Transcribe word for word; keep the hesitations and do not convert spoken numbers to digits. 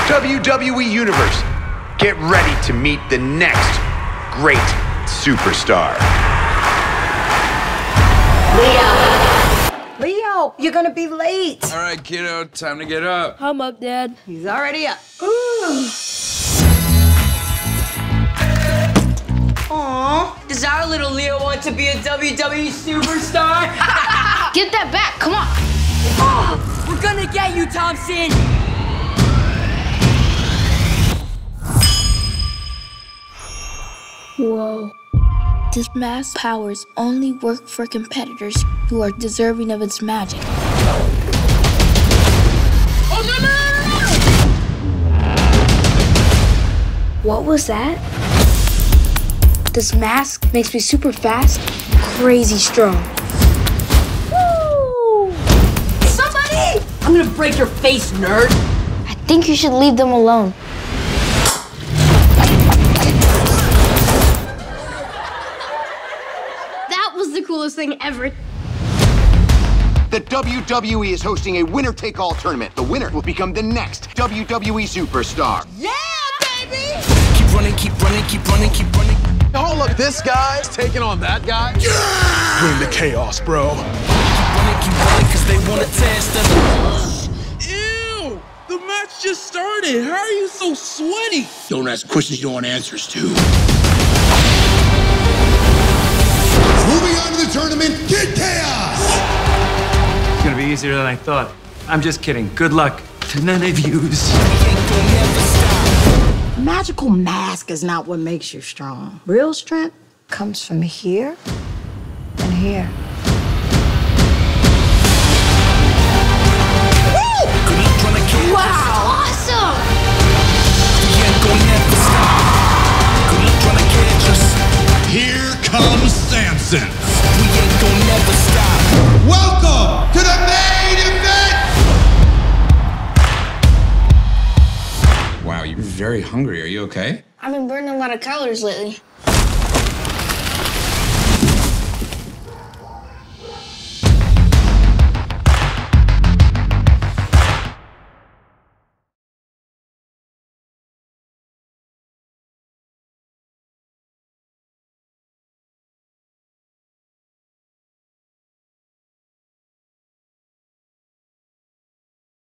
W W E Universe, get ready to meet the next great superstar. Leo! Leo, you're gonna be late. All right, kiddo, time to get up. I'm up, Dad. He's already up. Aww. Does our little Leo want to be a W W E superstar? Get that back, come on. Oh, we're gonna get you, Thompson. Whoa. This mask powers only work for competitors who are deserving of its magic. Oh, no, no, no, no! What was that? This mask makes me super fast, crazy strong. Woo! Somebody! I'm gonna break your face, nerd. I think you should leave them alone. That was the coolest thing ever. The W W E is hosting a winner-take-all tournament. The winner will become the next W W E superstar. Yeah, baby! Keep running, keep running, keep running, keep running. Hold up, this guy's taking on that guy? Yeah! Bring the chaos, bro. Keep running, keep running, cause they wanna test us. Ew! The match just started. How are you so sweaty? Don't ask questions you don't want answers to. Moving on to the tournament, Kid Chaos! It's gonna be easier than I thought. I'm just kidding. Good luck to none of yous. Magical mask is not what makes you strong. Real strength comes from here and here. Wow! Awesome! Here comes Samson. Welcome to the main event! Wow, you're very hungry. Are you okay? I've been burning a lot of calories lately.